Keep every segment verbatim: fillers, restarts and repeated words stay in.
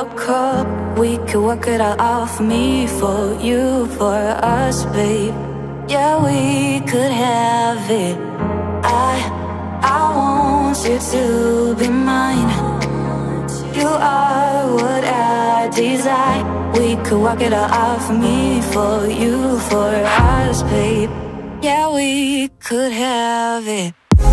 a cup. We could work it all out for me, for you, for us, babe. Yeah, we could have it. I, I want you to be mine. You are what I desire. We could work it all out for me, for you, for us, babe. Yeah, we could have it.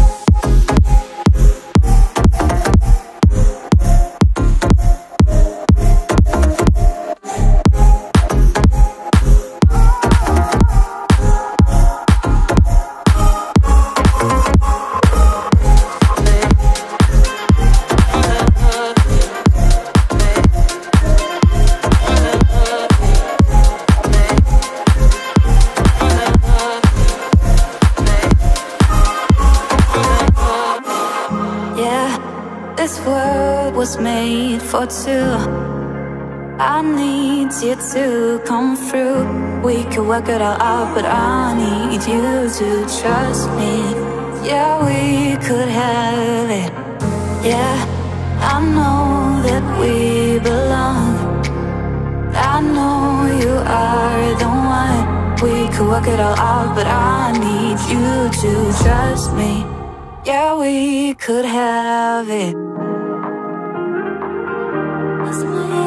This world was made for two. I need you to come through. We could work it all out, but I need you to trust me. Yeah, we could have it. Yeah, I know that we belong. I know you are the one. We could work it all out, but I need you to trust me. Yeah, we could have it. That's my